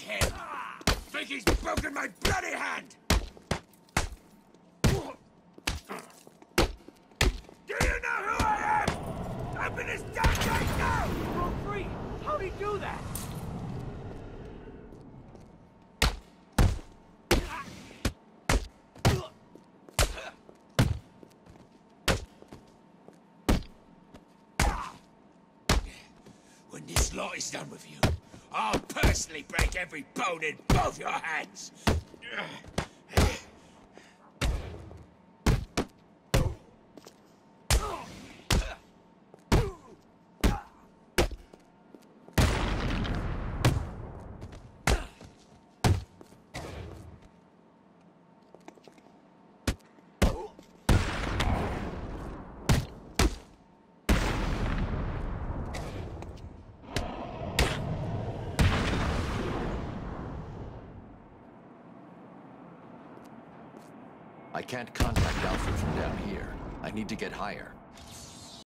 him! Think he's broken my bloody hand! Do you know who I am? Open this damn gate now! You broke free! How'd he do that? When this lot is done with you, I'll personally break every bone in both your hands! I can't contact Alfred from down here. I need to get higher.